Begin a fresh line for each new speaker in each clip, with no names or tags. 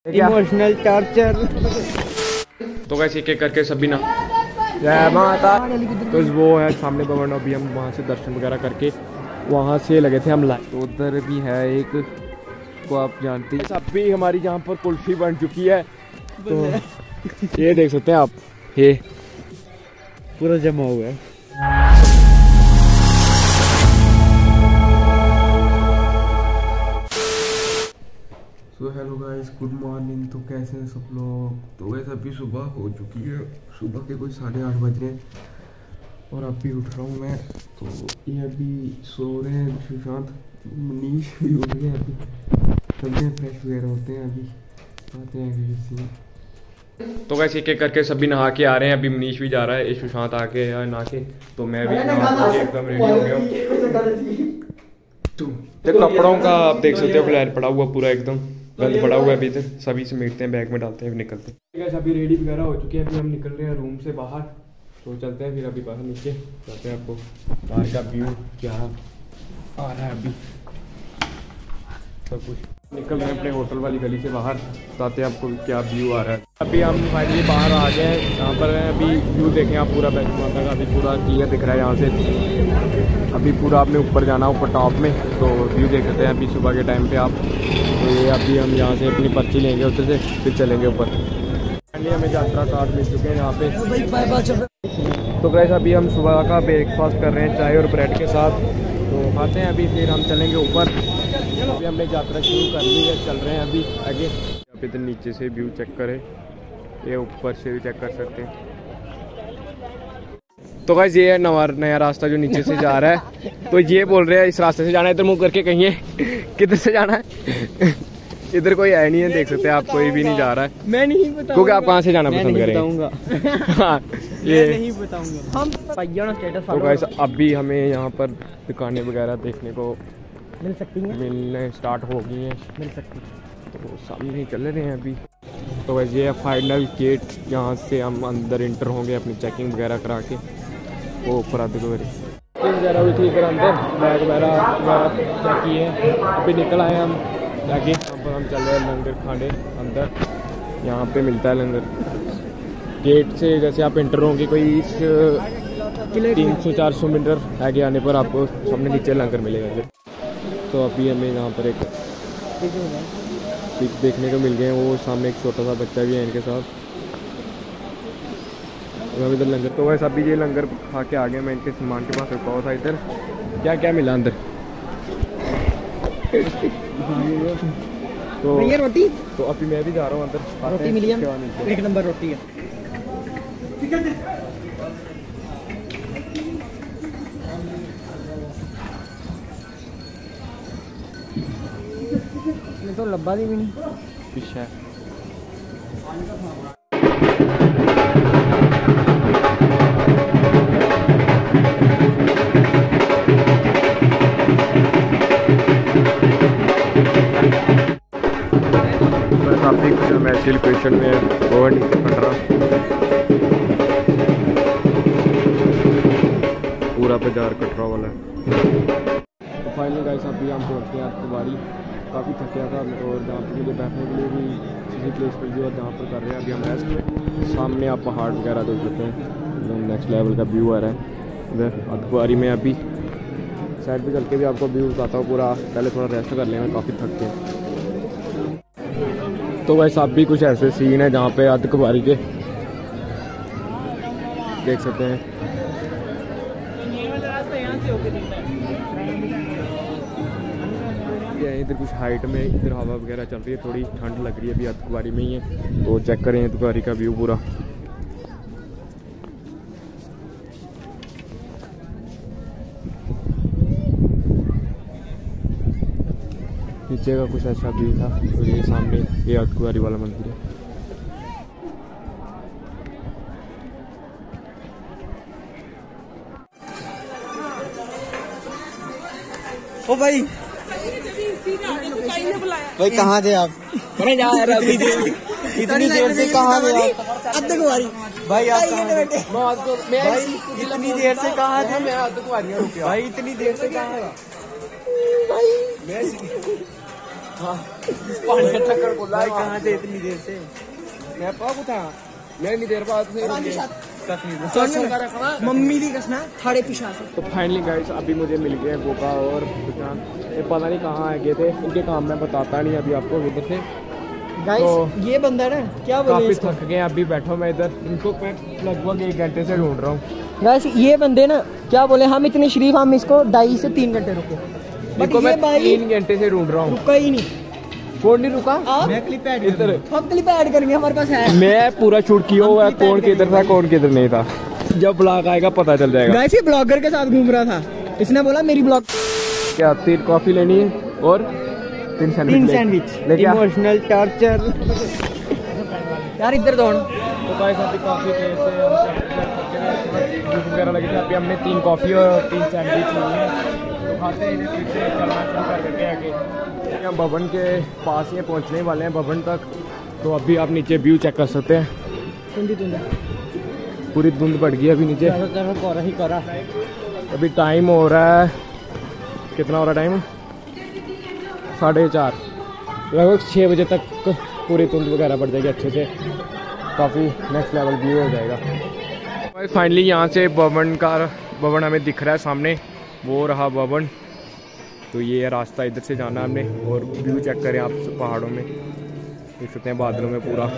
Emotional torture.
तो कैसे एक एक करके सभी ना जय माता। तो वो है सामने भवन, अभी हम वहाँ से दर्शन वगैरह करके वहाँ से लगे थे हम लाइन। तो उधर भी है एक, को आप जानते हैं। अब भी हमारी जहाँ पर कुल्फी बन चुकी है, तो ये देख सकते हैं आप, ये
पूरा जमा हुआ है।
So hello guys, good morning. तो कैसे हैं सब लोग? तो वैसे अभी सुबह हो चुकी है, सुबह के कोई 8:30 बज रहे हैं और अभी उठ रहा हूँ मैं। तो ये अभी सो रहे हैं सुशांत, मनीष भी उठ गए। अभी चलते हैं, फ्रेश वगैरह होते हैं, अभी आते हैं किसी। तो वैसे एक एक करके सभी नहा के आ रहे हैं। अभी मनीष भी जा रहा है, सुशांत आके नहा के, तो मैं भी एकदम रेडी हो गया हूँ। तो कपड़ों का आप देख सकते हो फ्लैट पड़ा हुआ, पूरा एकदम गंद पड़ा हुआ है। अभी इधर सभी समेटते हैं, बैग में डालते हैं, निकलते हैं। अभी रेडी वगैरह हो चुके हैं, अभी हम निकल रहे हैं रूम से बाहर। तो चलते हैं फिर अभी बाहर नीचे जाते हैं, आपको बाहर का व्यू क्या आ रहा है अभी सब कुछ। निकल रहे हैं अपने होटल वाली गली से बाहर, बताते हैं आपको क्या व्यू आ रहा है। अभी हम फाइनली बाहर आ गए हैं, यहाँ पर अभी व्यू देखें आप, पूरा बैक माता का अभी पूरा क्लियर दिख रहा है यहाँ से। अभी पूरा आपने ऊपर जाना, ऊपर टॉप में, तो व्यू देख सकते हैं अभी सुबह के टाइम पे आप। तो ये अभी हम यहाँ से अपनी पर्ची लेंगे उधर से, फिर चलेंगे ऊपर। फाइनली हमें यात्रा कार्ड मिल चुके हैं यहाँ पे। तो गाइस अभी हम सुबह का ब्रेकफास्ट कर रहे हैं चाय और ब्रेड के साथ, तो खाते हैं अभी, फिर हम चलेंगे ऊपर। अभी हमने यात्रा शुरू कर ली है, चल रहे हैं अभी आगे। अभी इधर नीचे से व्यू चेक करें, ये ऊपर से भी चेक कर सकते हैं। तो गाइस ये है नया रास्ता जो नीचे से जा रहा है। तो ये बोल रहे हैं इस रास्ते से जाना है, इधर मुँह करके कहिए किधर से जाना है। इधर कोई है नहीं है, देख सकते हैं आप, कोई भी नहीं जा रहा है।
मैं नहीं बताऊंगा,
क्योंकि आप कहाँ से जाना पसंद करेंगे? हाँ, ये
नहीं बताऊंगा हम। स्टेटस
तो गाइस अभी हमें यहाँ पर दुकानें वगैरह देखने को
मिल सकती हैं,
मिलने स्टार्ट हो गई हैं,
मिल सकती।
तो सामने चल रहे हैं अभी। तो वैसे ये फाइनल गेट, यहाँ से हम अंदर इंटर होंगे अपनी चेकिंग वगैरह करा के। वो ऊपर आते को वगैरह हुई थी इधर अंदर, बैग वगैरह चेक किए, अभी निकल आए हम जाके। यहाँ पर हम चल रहे हैं लंगर खाने अंदर, यहाँ पे मिलता है लंगर। गेट से जैसे आप इंटर होंगे कोई 300-400 मीटर आगे आने पर आपको सामने नीचे लंगर मिलेगा। तो अभी हमें यहाँ पर एक पिक देखने को मिल गए हैं, वो सामने एक छोटा सा बच्चा भी है इनके साथ। तो इधर लंगर, तो वैसे अभी ये लंगर खा के आ गए। मैं इनके सामान के पास रुका हुआ था इधर। क्या क्या मिला अंदर? तो
भैया रोटी,
तो अभी मैं भी जा रहा हूँ अंदर।
रोटी मिली है, एक नंबर रोटी है। तो लब्बा भी नहीं
पीछे काफी वैसे लोकेशन में वो कटरा पूरा बाजार कटरा वाला है। तो फाइनली गाइस अभी हम पहुँच गए आपकी बारी। काफ़ी थक गया था और जहाँ पर मुझे बैठने के लिए भी किसी प्लेस पर भी, और जहाँ पर कर रहे हैं अभी हम रेस्ट में। सामने आप पहाड़ वगैरह देख सकते हैं, एकदम नेक्स्ट लेवल का व्यू आ रहा है। इधर अखबारी में अभी साइड पे चल के भी आपको व्यू बताता हूँ पूरा। पहले थोड़ा रेस्ट कर लेना, काफ़ी थक गए। तो वैसे आप भी कुछ ऐसे सीन है जहाँ पे अखबारी के देख सकते हैं। इधर कुछ हाइट में इधर हवा वगैरह चल रही है, थोड़ी ठंड लग रही है, अभी अखबारी में ही है। तो चेक करें अखबारी का व्यू पूरा। नीचे का कुछ ऐसा व्यू था, और ये सामने ये अखबारी वाला मंदिर है।
ओ भाई भाई कहाँ थे आप? अरे जा रहा इतनी देर से कहाँ थे आप? भाई आप इतनी देर से कहाँ थे? भाई इतनी देर से कहाँ?
पानी का चक्कर खोला
भाई कहाँ थे इतनी देर से?
मैं पागु था मैं नहीं देर बाद से
मम्मी दी कसना थाड़े पिछा से।
तो फाइनली गाइस अभी मुझे मिल गया गोका और दुकान। ये पता नहीं कहाँ आए गए थे, इनके काम मैं बताता नहीं अभी आपको इधर से।
गाइस
तो
ये बंदा ना क्या बोले
काफी
इसको?
थक गए अभी बैठो मैं इधर, इनको मैं लगभग 1 घंटे से ढूंढ रहा हूँ।
गाइस ये बंदे ना क्या बोले, हम इतने शरीफ, हम इसको 2.5 से 3 घंटे रुके, बट
इनको
ये
मैं
भाई
3 घंटे से ढूंढ रहा हूँ,
रुका ही नहीं।
कौन नहीं रुका?
मैं क्लिप ऐड
इधर
हम क्लिप ऐड करेंगे, हमारे पास है।
मैं पूरा शूट किया हुआ है, कौन किधर था कौन किधर नहीं था। जब ब्लॉग आएगा पता चल जाएगा।
गाइस ये ब्लॉगर के साथ घूम रहा था, इसने बोला मेरी ब्लॉग
क्या 3 कॉफी लेनी है और 3
सैंडविच।
लेके आ।
इमोशनल टॉर्चर यार इधर दौड़।
तो गाइस अभी काफी देर से भूख वगैरह लगी थी, अभी हमने 3 कॉफी और 3 सैंडविच लिए हैं। तो खाते हैं फिर से चलना शुरू कर देते हैं आगे। हम भवन के पास ही पहुंचने वाले हैं भवन तक। तो अभी आप नीचे व्यू चेक कर सकते हैं, पूरी धुंध बढ़ गई अभी नीचे। अभी टाइम हो रहा है, कितना हो रहा है टाइम? 4:30, लगभग 6 बजे तक पूरी धुंध वगैरह बढ़ जाएगी अच्छे से, काफ़ी नेक्स्ट लेवल व्यू हो जाएगा। फाइनली यहाँ से भवन हमें दिख रहा है सामने, वो रहा भवन। तो ये रास्ता इधर से जाना हमने, और व्यू चेक करें आप पहाड़ों में, देख सकते हैं बादलों में पूरा।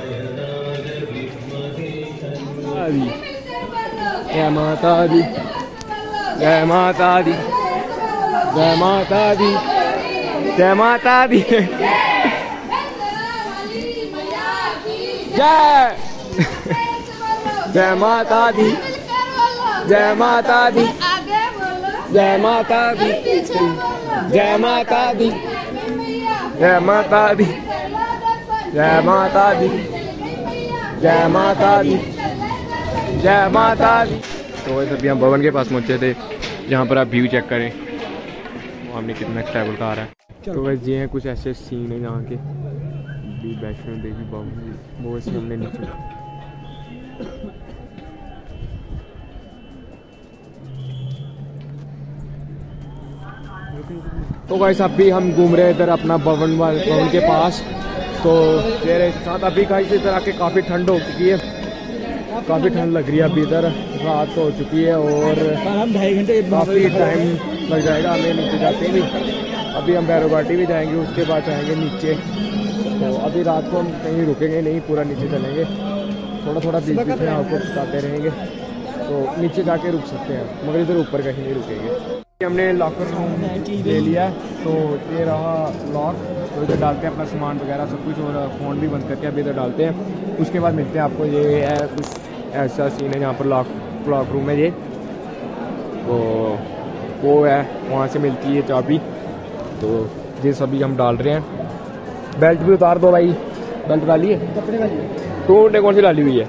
जय माता दी, जय माता दी, जय माता दी, जय माता दी, जय जय माता दी, जय माता दी, जय माता दी, जय माता दी, जय माता दी, जय माता दी, जय माता दी, जय माता दी। तो वैसे अभी हम भवन के पास पहुंचे थे, जहाँ पर आप व्यू चेक करें वो हमने कितना ट्रैवल का आ रहा है। तो वैसे ये हैं कुछ ऐसे सीन है यहाँ के, वैष्णो देवी भवन, वो ऐसे हमने नीचे। तो गाइस अभी हम घूम रहे हैं इधर अपना भवन के पास। तो मेरे साथ अभी गाइस इधर आके काफ़ी ठंड हो चुकी है, काफ़ी ठंड लग रही है अभी इधर, रात हो चुकी है और
हम 2.5 घंटे
काफ़ी टाइम लग जाएगा हमें नीचे जाते भी। अभी हम भैरव घाटी भी जाएंगे, उसके बाद जाएंगे नीचे। तो अभी रात को हम कहीं रुकेंगे नहीं, पूरा नीचे चलेंगे, थोड़ा थोड़ा बीच बीच में आपको बताते रहेंगे। तो नीचे जाके रुक सकते हैं, मगर इधर ऊपर कहीं नहीं रुकेंगे। हमने लॉकर रूम ले लिया, तो ये रहा लॉक। तो इधर डालते हैं अपना सामान वगैरह सब कुछ, और फ़ोन भी बंद करके अभी इधर डालते हैं। उसके बाद मिलते हैं आपको। ये है कुछ ऐसा सीन है, यहाँ पर लॉक रूम है ये, तो वो है, वहाँ से मिलती है चाबी। तो ये सभी हम डाल रहे हैं। बेल्ट भी उतार दो भाई, बेल्ट डालिए, कपड़े वाली तो कौन सी डाली हुई है।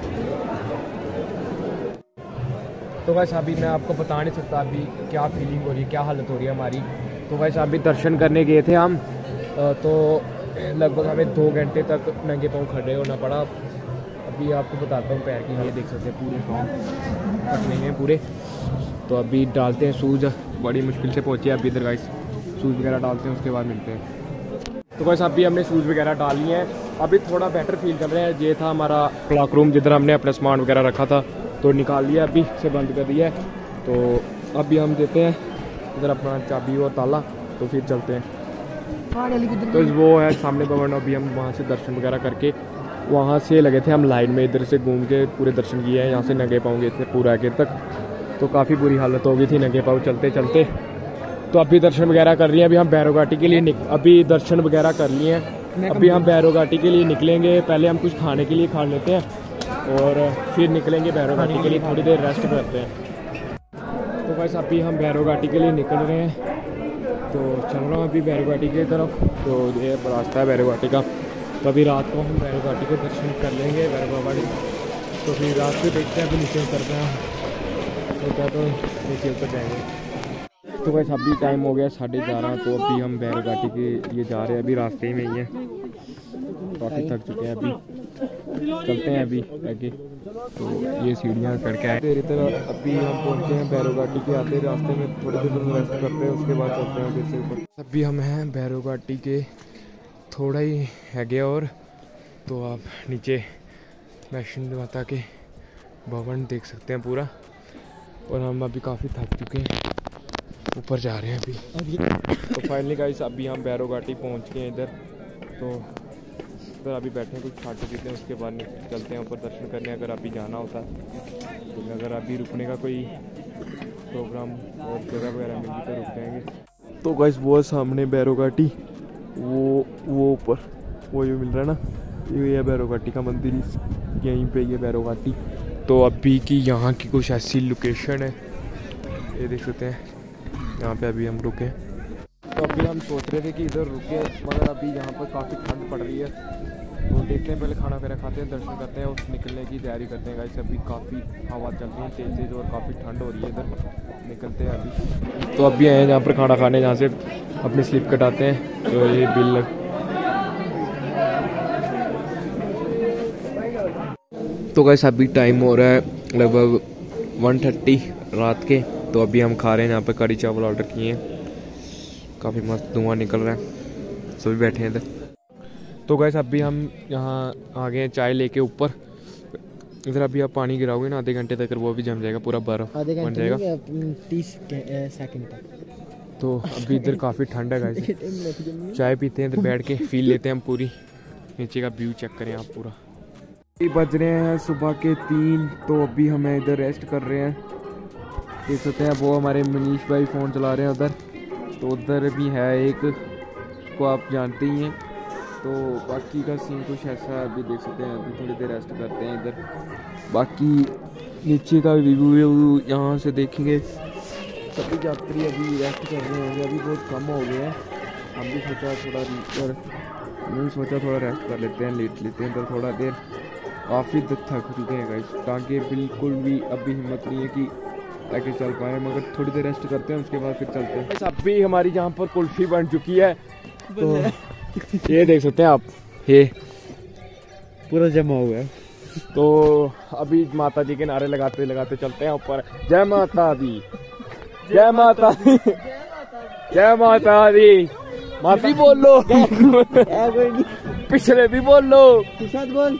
तो वैसे अभी मैं आपको बता नहीं सकता अभी क्या फीलिंग हो रही है, क्या हालत हो रही है हमारी। तो वैसे अभी दर्शन करने गए थे हम, तो लगभग हमें 2 घंटे तक नंगे पाँव खड़े होना पड़ा। अभी आपको बताता हूँ पैर की, ये देख सकते हैं पूरे पाँव कटने हैं पूरे। तो अभी डालते हैं शूज़, बड़ी मुश्किल से पहुँचे अभी इधर गाइस। शूज़ वगैरह डालते हैं, उसके बाद मिलते हैं। तो बस अभी हमने शूज़ वगैरह डाल लिए हैं, अभी थोड़ा बेटर फील कर रहे हैं। ये था हमारा क्लॉक रूम जिधर हमने अपना सामान वगैरह रखा था, तो निकाल लिया, अभी से बंद कर दिया है। तो अभी हम देते हैं इधर अपना चाबी और ताला, तो फिर चलते हैं। तो वो है सामने भवन, अभी हम वहाँ से दर्शन वगैरह करके वहाँ से लगे थे हम लाइन में, इधर से घूम के पूरे दर्शन किए हैं। यहाँ से नंगे पाँव गए थे पूरा आगे तक, तो काफ़ी बुरी हालत हो गई थी नंगे पाँव चलते चलते। तो अभी दर्शन वगैरह कर लिए, अभी हम भैरव घाटी के लिए अभी दर्शन वगैरह कर लिए हैं। अभी हम भैरव घाटी के लिए निकलेंगे, पहले हम कुछ खाने के लिए खा लेते हैं और फिर निकलेंगे भैरव घाटी के लिए, थोड़ी देर रेस्ट करते हैं। तो बस अभी हम भैरव घाटी के लिए निकल रहे हैं, तो चल रहा हूँ अभी भैरव घाटी की तरफ। तो ये रास्ता है भैरव घाटी का, तो अभी रात को हम भैरव घाटी के दर्शन कर लेंगे भैरव घाटी। तो फिर रात को देखते हैं, अभी नीचे उतरते हैं, तो नीचे उतर जाएंगे। तो बस अभी टाइम हो गया 11:30, तो अभी हम भैरव घाटी के लिए जा रहे हैं, अभी रास्ते में ही हैं, काफ़ी थक चुके हैं, अभी चलते हैं अभी आगे। तो ये सीढ़ियाँ चढ़ के आए तेरी तरह, अभी हम पहुँचे हैं भैरव घाटी के, आते रास्ते में थोड़ी देर रेस्ट करते हैं, उसके बाद चलते हैं फिर से ऊपर। अभी हम हैं भैरव घाटी के थोड़ा ही है गया और तो आप नीचे वैष्णो माता के भवन देख सकते हैं पूरा। और हम अभी काफ़ी थक चुके हैं, ऊपर जा रहे हैं अभी। तो फाइनली गाइस अभी हम भैरव घाटी पहुँच गए हैं इधर। तो इधर अभी बैठे हैं, कुछ खाते पीते हैं, उसके बाद चलते हैं ऊपर दर्शन करने अगर अभी जाना होता है। तो अगर अभी रुकने का कोई प्रोग्राम और जगह वगैरह मिली तो रुक जाएंगे। तो गाइस वो सामने भैरव घाटी, वो ऊपर वो जो मिल रहा है ना, ये है भैरव घाटी का मंदिर, यहीं पे ये भैरव घाटी। तो अभी की यहाँ की कुछ ऐसी लोकेशन है, ये देख सकते हैं, यहाँ पे अभी हम रुके। तो अभी हम सोच रहे थे कि इधर रुके, मगर अभी यहाँ पर काफ़ी ठंड पड़ रही है। तो देखते हैं, पहले खाना वगैरह खाते हैं, दर्शन करते हैं, उस निकलने की तैयारी करते हैं गाइस। अभी काफ़ी हवा चल रही है तेज़ तेज़ और काफ़ी ठंड हो रही है इधर, निकलते हैं अभी। तो अभी आए हैं जहाँ पर खाना खाने, जहाँ से अपनी स्लिप कटाते हैं। तो ये बिल तो गाइस अभी टाइम हो रहा है लगभग 1:30 रात के। तो अभी हम खा रहे हैं यहाँ पे, कड़ी चावल ऑर्डर किए हैं, काफ़ी मस्त धुआं निकल रहा है, सभी बैठे हैं इधर। तो गाइस अभी हम यहाँ आ गए हैं चाय लेके ऊपर। इधर अभी आप पानी गिराओगे ना आधे घंटे तक, वो भी जम जाएगा, पूरा बर्फ बन जाएगा
30 सेकंड तक।
तो अभी इधर काफ़ी ठंड है गाइस, चाय पीते हैं इधर बैठ के, फील लेते हैं हम पूरी, नीचे का व्यू चेक करें आप पूरा। बज रहे हैं सुबह के 3। तो अभी हमें इधर रेस्ट कर रहे हैं, देख सकते हैं। वो हमारे मनीष भाई फ़ोन चला रहे हैं उधर, तो उधर भी है एक, को आप जानते ही हैं। तो बाकी का सीन कुछ ऐसा है, अभी देख सकते हैं। अभी थोड़ी देर रेस्ट करते हैं इधर, बाकी नीचे का व्यू यहाँ से देखेंगे। सभी यात्री अभी रेस्ट कर रहे होंगे, अभी बहुत कम हो गए हैं। हम भी सोचा थोड़ा रेस्ट कर लेते हैं, लेट लेते हैं इधर थोड़ा देर। काफ़ी थक चुके हैं गाइस, टांगे बिल्कुल भी अभी हिम्मत नहीं है कि ताकि चल पाए, मगर थोड़ी देर रेस्ट करते हैं, उसके बाद फिर चलते हैं। अभी हमारी यहाँ पर कुल्फी बन चुकी है, तो ये देख सकते हैं आप, ये
पूरा जमा हुआ है।
तो अभी माता जी के नारे लगाते लगाते चलते हैं ऊपर। जय माता दी, जय माता दी, जय माता दी। माता भी बोल लो, पिछले भी बोल लो,
बोल,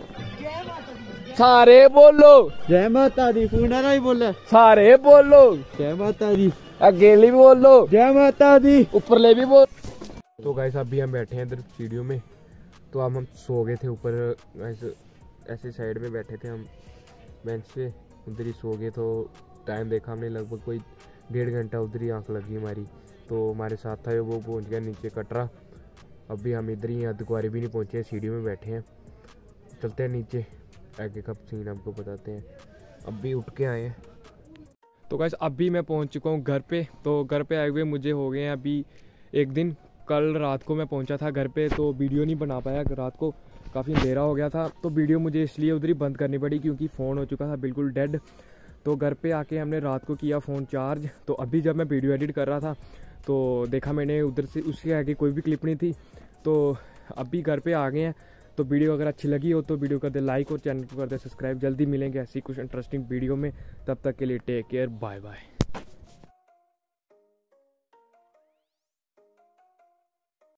सारे बोलो
जय माता दी। पूना ही बोला,
सारे बोलो
जय माता दी।
अकेले भी बोल लो
जय माता दी,
ऊपरले भी बोल। तो गाइस अभी हम बैठे हैं इधर सीढ़ियों में। तो अब हम सो गए थे ऊपर, ऐसे साइड में बैठे थे हम बेंच पे, उधर ही सो गए। तो टाइम देखा हमने, लगभग कोई 1.5 घंटा उधर ही आंख लगी हमारी। तो हमारे साथ था वो पहुंच गया नीचे कटरा। अभी हम इधर ही अर्धकुंवारी भी नहीं पहुंचे, सीढ़ी में बैठे हैं, चलते हैं नीचे, आगे का सीन आपको बताते हैं। अभी उठ के आए हैं। तो गाइस अभी मैं पहुंच चुका हूं घर पे। तो घर पे आए हुए मुझे हो गए हैं अभी 1 दिन। कल रात को मैं पहुंचा था घर पे, तो वीडियो नहीं बना पाया, रात को काफ़ी अंधेरा हो गया था। तो वीडियो मुझे इसलिए उधर ही बंद करनी पड़ी क्योंकि फ़ोन हो चुका था बिल्कुल डेड। तो घर पे आके हमने रात को किया फ़ोन चार्ज। तो अभी जब मैं वीडियो एडिट कर रहा था तो देखा मैंने उधर से, उसके आगे कोई भी क्लिप नहीं थी। तो अभी घर पे आ गए हैं। तो वीडियो अगर अच्छी लगी हो तो वीडियो कर दे लाइक और चैनल को कर दे सब्सक्राइब। जल्दी मिलेंगे ऐसी कुछ इंटरेस्टिंग वीडियो में, तब तक के लिए टेक केयर, बाय बाय।